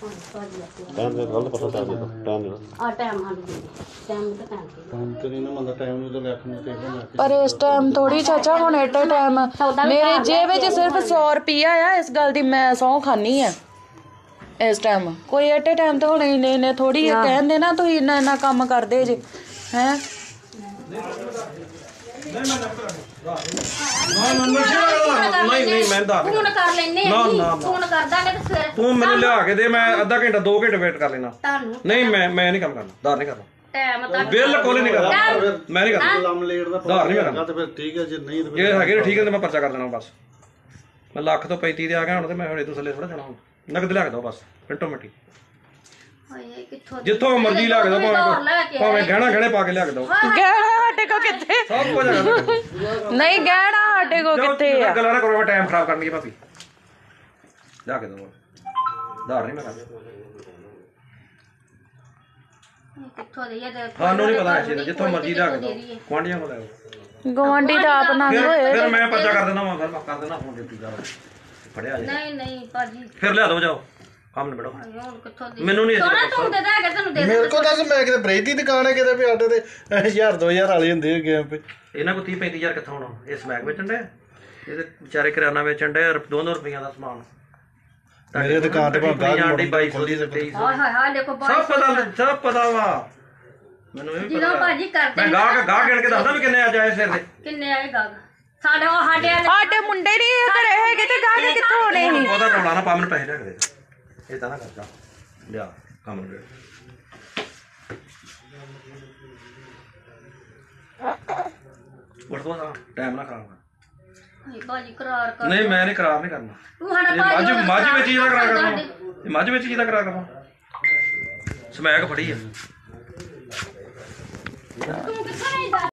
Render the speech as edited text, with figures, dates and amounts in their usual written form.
time दे गलत पता टाइम दे टाइम दे आ टाइम हां दे टाइम तो टाइम तो नहीं ना मतलब टाइम ਨੂੰ ਤਾਂ ਲੱਖ ਨੂੰ ਤੇ पर इस टाइम थोड़ी चाचा हुण एट टाइम मेरे जेब विच सिर्फ 100 रुपया आ इस गल दी मैं सौं खानी आ इस टाइम कोई एट टाइम तो हुण इन्ने थोड़ी कहंदे ना तुसीं इन्ना इन्ना काम करदे जे हैं नहीं मैं दार फोन कर लेने फोन करदा ने ते तू मेनू लिया के दे मैं आधा घंटा 2 घंटे वेट कर लेना तानू नहीं मैं नहीं काम करना दार नहीं करना टाइम तक बिल्कुल नहीं करना मैं नहीं करना लम लेट दा दार नहीं करना ਤੇ ਫਿਰ ਠੀਕ ਹੈ ਜੇ ਨਹੀਂ ਤੇ ये है ठीक है मैं पर्चा कर देना बस मैं लाख तो 35 दे आ गया हुण ते मैं हुणे तो थल्ले थोड़ा जाना हुण नगद लिया के दो बस मिंटो मिंटी हाय किथों जिथों मर्जी लिया के दो भावें गहना गहने पा के लिया के दो गहना साडे को किथे सब कुछ है नहीं गहना साडे को किथे आ गल्लां ना करो टाइम खराब करनी है भाभी लिया के दो दार नहीं मैं करना किथों दे ये ਸਾਨੂੰ ਨਹੀਂ ਪਤਾ ਇਹ ਜਿੱਥੋਂ ਮਰਜ਼ੀ ਲਿਆ ਕੇ ਦੋ ਕੁਆਂਡੀਆਂ ਕੋਲ ਆਓ ਗਵਾਂਢੀ ਤਾਂ ਆਪ ਨੰਗ ਹੋਏ ਫਿਰ ਮੈਂ ਪਰਚਾ ਕਰ ਦੇਣਾ ਵਾ ਫਿਰ ਮੈਂ ਕਰ ਦੇਣਾ ਫੋਨ ਡਿਊਟੀ ਦਾ ਫੜਿਆ ਜੀ नहीं पाजी ਫਿਰ ਲਿਆ ਦੋ ਜਾਓ ਕੰਮ ਨਿਬੜੋ ਹੁਣ ਕਿੱਥੋਂ ਦੇ ਮੈਨੂੰ ਨਹੀਂ ਸੋਨਾ ਤੂੰ ਦੇ ਦੇਗਾ ਤੈਨੂੰ ਦੇ ਮੇਰੇ ਕੋਲ ਦੱਸ ਮੈਂ ਕਿਤੇ ਬ੍ਰੇਕ ਦੀ ਦੁਕਾਨ ਹੈ ਕਿਤੇ ਵੀ ਆਟੇ ਤੇ 1000 2000 ਵਾਲੇ ਹੁੰਦੇ ਹੈਗੇ ਆਪੇ ਇਹਨਾਂ ਕੋ 30 35000 ਕਿੱਥੋਂ ਆਉਣਾ ਇਹ ਸਮੈਕ ਵੇਚਣ ਦੇ ਇਹਦੇ ਵਿਚਾਰੇ ਕਿਰਾਨਾ ਵੇਚਣ ਦੇ 200 ਰੁਪਈਆ ਦਾ ਸਮਾਨ ਮੇਰੇ ਦੁਕਾਨ ਤੇ ਭਾਵੇਂ ਜਾਂਦੀ 2200 ਦੀ 2300 ਹਾਏ ਹਾਏ ਹਾਏ ਦੇਖੋ ਸਭ ਪਤਾ ਵਾ ਮੈਨੂੰ ਇਹ ਵੀ ਜਦੋਂ ਭਾਜੀ ਕਰਦੇ ਮੈਂ ਗਾਹ ਗਿਣ ਕੇ ਦੱਸਦਾ ਵੀ ਕਿੰਨੇ ਅੱਜ ਆਏ ਸਿਰ ਦੇ ਕਿੰਨੇ ਆਏ ਗਾਗ ਸਾਡੇ ਉਹ ਸਾਡੇ ਮੁੰਡੇ ਨਹੀਂ ਘਰੇ ਹੈਗੇ ਤੇ ਗਾਹ ਕਿੱਥੋਂ ਆਉਣੇ ਸੀ ਉਹਦਾ ਰੌਲਾ ਨਾ ਪਾ ਮੈਨੂੰ ਪੈਸੇ ਲਿਆ ਕੇ ਦੇ ਇਹ ਤਾਂ ਨਾ ਕਰਦਾ ਲਿਆ ਕੰਮ ਨੂੰ ਵਰਤੋਂ ਦਾ ਟਾਈਮ ਨਾ ਖਰਾਬ ਕਰ ਭਾਜੀ ਕਰਾਰ ਕਰ ਨਹੀਂ ਮੈਂ ਨਹੀਂ ਖਰਾਬ ਨਹੀਂ ਕਰਨਾ ਤੂੰ ਸਾਡਾ ਭਾਜੀ ਮੱਝ ਵਿੱਚ ਹੀ ਦਾ ਕਰਾ ਕਰਨਾ ਇਹ ਮੱਝ ਵਿੱਚ ਹੀ ਦਾ ਕਰਾ ਕਰਨਾ ਸਮੈਕ ਫੜੀ ਆ ਤੂੰ ਕਿੱਥੇ ਨਹੀਂ